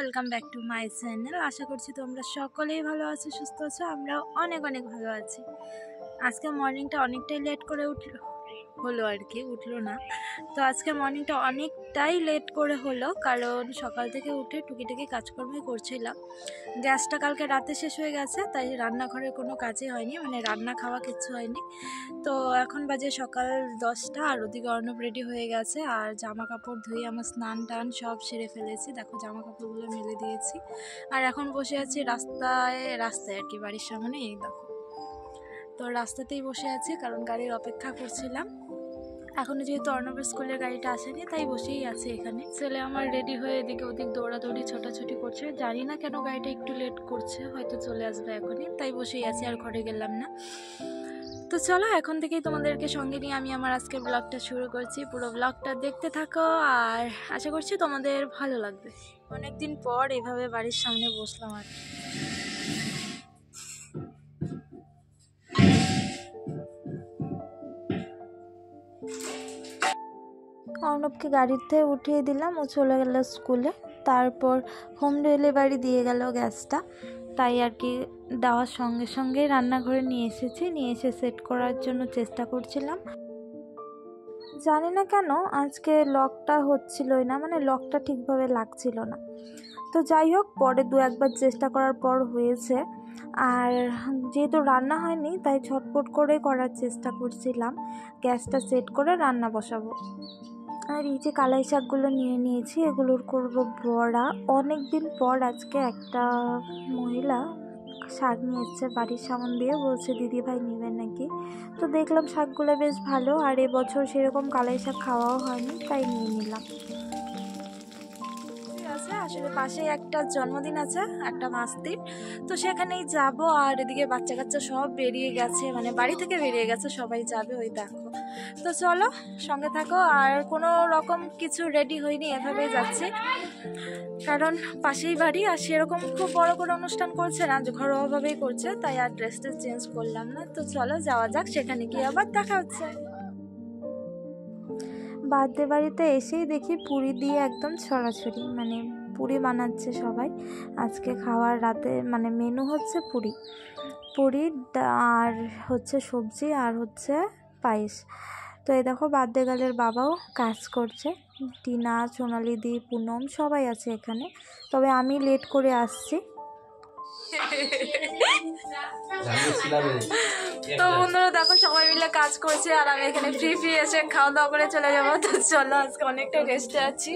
Welcome back to my channel. আশা করছি তোমরা সকলেই ভালো আছো, সুস্থ আছো। আমরাও অনেক অনেক ভালো আছি। আজকে মর্নিংটা অনেকটাই লেট করে হলো আর কি, উঠলো না। তো আজকে মর্নিংটা অনেকটাই লেট করে হলো, কারণ সকাল থেকে উঠে টুকিটাকি কাজকর্মই করছিলাম। গ্যাসটা কালকে রাতে শেষ হয়ে গেছে, তাই রান্নাঘরে কোনো কাজই হয়নি, মানে রান্না খাওয়া কিচ্ছু হয়নি। তো এখন বাজে সকাল 10টা, আর ওদিকে অর্ণব রেডি হয়ে গেছে। আর জামা কাপড় ধুয়ে আমার স্নান টান সব সেরে ফেলেছি। দেখো জামা কাপড়গুলো মেলে দিয়েছি। আর এখন বসে আছি রাস্তায় আর কি, বাড়ির সামনে। এই দেখো, তো রাস্তাতেই বসে আছি কারণ গাড়ির অপেক্ষা করছিলাম। এখনো যেহেতু অর্ণবের স্কুলের গাড়িটা আসেনি, তাই বসেই আছে এখানে। ছেলে আমার রেডি হয়ে এদিকে ওদিক দৌড়াদৌড়ি ছোটাছুটি করছে। জানি না কেন গাড়িটা একটু লেট করছে, হয়তো চলে আসবে এখনই, তাই বসেই আছি, আর ঘরে গেলাম না। তো চলো, এখন থেকেই তোমাদেরকে সঙ্গে নিয়ে আমি আমার আজকের ব্লগটা শুরু করছি। পুরো ব্লগটা দেখতে থাকো, আর আশা করছি তোমাদের ভালো লাগবে। অনেকদিন পর এভাবে বাড়ির সামনে বসলাম আর কি। অর্ণবকে গাড়িতে উঠিয়ে দিলাম, ও চলে গেল স্কুলে। তারপর হোম ডেলিভারি দিয়ে গেল গ্যাসটা, তাই আর কি দেওয়ার সঙ্গে সঙ্গে রান্নাঘরে নিয়ে এসে সেট করার জন্য চেষ্টা করছিলাম। জানি না কেন আজকে লকটা হচ্ছিলই না, মানে লকটা ঠিকভাবে লাগছিল না। তো যাই হোক, পরে দু একবার চেষ্টা করার পর হয়েছে। আর যেহেতু রান্না হয়নি, তাই ঝটপট করে করার চেষ্টা করছিলাম। গ্যাসটা সেট করে রান্না বসাবো। আর এই যে কালাই শাকগুলো নিয়ে নিয়েছি, এগুলোর করব বড়া। অনেক দিন পর আজকে একটা মহিলা শাক নিয়ে এসছে বাড়ির সামন দিয়ে, বলছে দিদি ভাই নেবেন নাকি। তো দেখলাম শাকগুলো বেশ ভালো, আর এবছর সেরকম কালাই শাক খাওয়াও হয়নি, তাই নিয়ে নিলাম। আসলে পাশে একটা জন্মদিন আছে, একটা ভাস্তির, তো সেখানেই যাব। আর এদিকে বাচ্চা কাচ্চা সব বেরিয়ে গেছে, মানে বাড়ি থেকে বেরিয়ে গেছে, সবাই যাবে, ওই দেখো। তো চলো সঙ্গে থাকো। আর কোনো রকম কিছু রেডি হয়নি, এভাবেই যাচ্ছি, কারণ পাশেই বাড়ি, আর সেরকম খুব বড় করে অনুষ্ঠান করছে না, ঘরোয়াভাবেই করছে, তাই আর ড্রেসটা চেঞ্জ করলাম না। তো চলো যাওয়া যাক, সেখানে গিয়ে আবার দেখা হচ্ছে। বার্থডে বাড়িতে এসেই দেখি পুরি দিয়ে একদম ছড়াছড়ি, মানে পুরি বানাচ্ছে সবাই আজকে খাওয়ার রাতে, মানে মেনু হচ্ছে পুরি আর হচ্ছে সবজি, আর হচ্ছে পায়েস। তো এই দেখো বার্থডে গার্লের বাবাও কাজ করছে, টিনা, সোনালি দি, পুনম সবাই আছে এখানে, তবে আমি লেট করে আসছি। তো বন্ধুরা দেখো, সবাই মিলে কাজ করছে, আর আমি এখানে ফ্রি এসে খাওয়া দাওয়া করে চলে যাবো। তো চলো, আজকে অনেকটা রেস্টে আছি।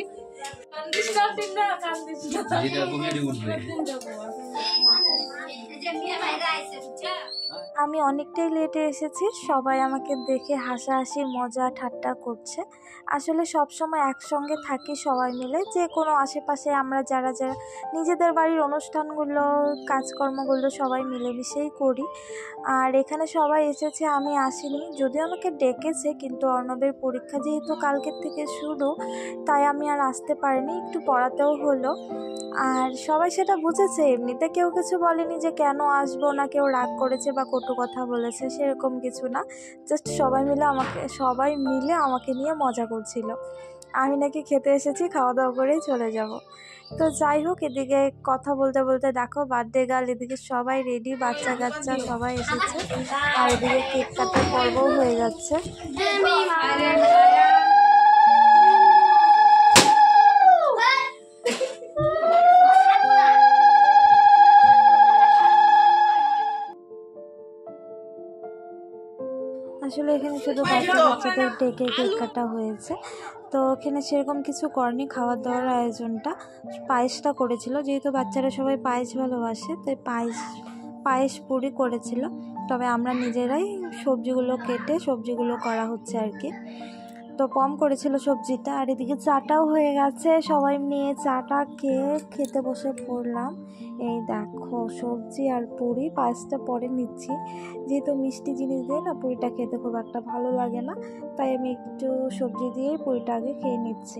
আমি অনেকটাই লেটে এসেছি, সবাই আমাকে দেখে হাসাহাসি মজা ঠাট্টা করছে। আসলে সব সময় একসঙ্গে থাকি সবাই মিলে, যে কোনো আশেপাশে আমরা যারা যারা নিজেদের বাড়ির অনুষ্ঠানগুলো কাজকর্মগুলো সবাই মিলেমিশেই করি। আর এখানে সবাই এসেছে, আমি আসিনি, যদিও আমাকে ডেকেছে, কিন্তু অর্ণবের পরীক্ষা যেহেতু কালকের থেকে শুরু, তাই আমি আর আসতে পারিনি, একটু পড়াতেও হলো। আর সবাই সেটা বুঝেছে, এমনিতে কেউ কিছু বলেনি যে কেন আসবো না, কেউ রাগ করেছে বা কটু কথা বলেছে, সেরকম কিছু না। জাস্ট সবাই মিলে আমাকে নিয়ে মজা করছিল। আমি নাকি খেতে এসেছি, খাওয়া দাওয়া করেই চলে যাব। তো যাই হোক, এদিকে কথা বলতে বলতে দেখো বার্থডে গার্ল এদিকে সবাই রেডি, বাচ্চা কাচ্চা সবাই এসেছে, আর এদিকে কেক কাটার পর্বও হয়ে যাচ্ছে। আসলে এখানে শুধু বাচ্চাদের ডেকে কেক কাটা হয়েছে, তো এখানে সেরকম কিছু করেনি। খাওয়ার দাওয়ার আয়োজনটা পায়েসটা করেছিল, যেহেতু বাচ্চারা সবাই পায়েস ভালোবাসে, তাই পায়েস পুরি করেছিল। তবে আমরা নিজেরাই সবজিগুলো কেটে সবজিগুলো করা হচ্ছে আর কি। তো কম করেছিল সবজিটা। আর এদিকে চাটাও হয়ে গেছে, সবাই নিয়ে চাটা খেতে বসে পড়লাম। এই দেখো সবজি আর পুরি, পায়েসটা পরে নিচ্ছি, যেহেতু মিষ্টি জিনিস দিয়ে না পুরিটা খেতে খুব একটা ভালো লাগে না, তাই আমি একটু সবজি দিয়েই পুরিটা আগে খেয়ে নিচ্ছি।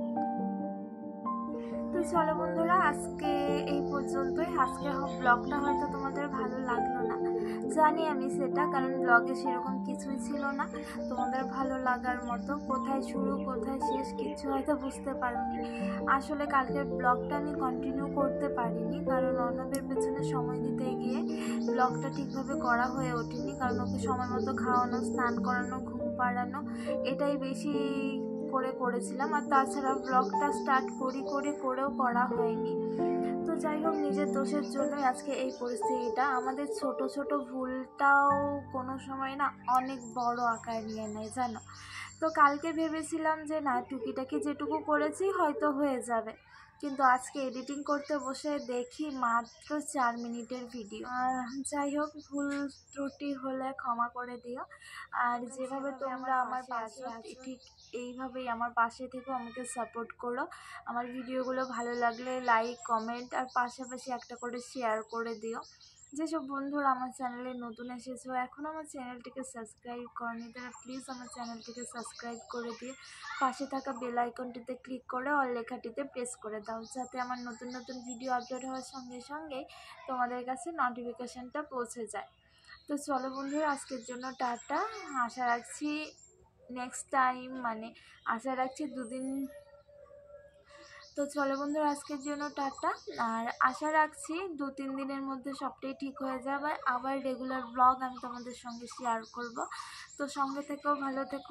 তো চলো বন্ধুরা, আজকে এই পর্যন্তই। আজকে ব্লগটা হয়তো তোমাদের ভালো লাগলো না, জানি আমি সেটা, কারণ ব্লগে সেরকম কিছুই ছিল না তোমাদের ভালো লাগার মতো। কোথায় শুরু কোথায় শেষ কিছু হয়তো বুঝতে পারিনি। আসলে কালকের ব্লগটা আমি কন্টিনিউ করতে পারিনি, কারণ অর্ণবের পেছনে সময় দিতে গিয়ে ব্লগটা ঠিকভাবে করা হয়ে ওঠেনি। কারণ ওকে সময় মতো খাওয়ানো, স্নান করানো, ঘুম পাড়ানো এটাই বেশি করেছিলাম। আর তাছাড়া ব্লগটা স্টার্ট করেও করা হয়নি। তো যাই হোক, নিজের দোষের জন্যই আজকে এই পরিস্থিতিটা। আমাদের ছোট ছোট ভুলটাও কোনো সময় না অনেক বড় আকার নিয়ে নেয় জানো। তো কালকে ভেবেছিলাম যে না, টুকিটাকি যেটুকু করেছি হয়তো হয়ে যাবে, কিন্তু আজকে এডিটিং করতে বসে দেখি মাত্র 4 মিনিটের ভিডিও। যাই হোক, ভুল ত্রুটি হলে ক্ষমা করে দিও। আর যেভাবে তোমরা আমার পাশে আছো ঠিক এইভাবেই আমার পাশে থেকেও আমাকে সাপোর্ট করো। আমার ভিডিওগুলো ভালো লাগলে লাইক, কমেন্ট আর পাশাপাশি একটা করে শেয়ার করে দিও। যেসব বন্ধুরা আমার চ্যানেলে নতুন এসেছো, এখন আমার চ্যানেলটিকে সাবস্ক্রাইব করনি, তারা প্লিজ আমার চ্যানেলটিকে সাবস্ক্রাইব করে দিয়ে পাশে থাকা বেল আইকনটিতে ক্লিক করে অল লেখাটিতে প্রেস করে দাও, যাতে আমার নতুন নতুন ভিডিও আপলোড হওয়ার সঙ্গে সঙ্গেই তোমাদের কাছে নোটিফিকেশানটা পৌঁছে যায়। তো চলো বন্ধুরা, আজকের জন্য টাটা। আশা রাখছি নেক্সট টাইম, মানে আশা রাখছি 2 দিন। তো চলো বন্ধুরা, আজকের জন্য টাটা। আর আশা রাখছি 2-3 দিনের মধ্যে সবটাই ঠিক হয়ে যাবে, আবার রেগুলার ব্লগ আমি তোমাদের সঙ্গে শেয়ার করব। তো সঙ্গে থেকো, ভালো থেকো।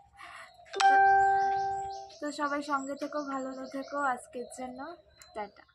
তো সবাই সঙ্গে থেকো, ভালো থেকো। আজকের জন্য টাটা।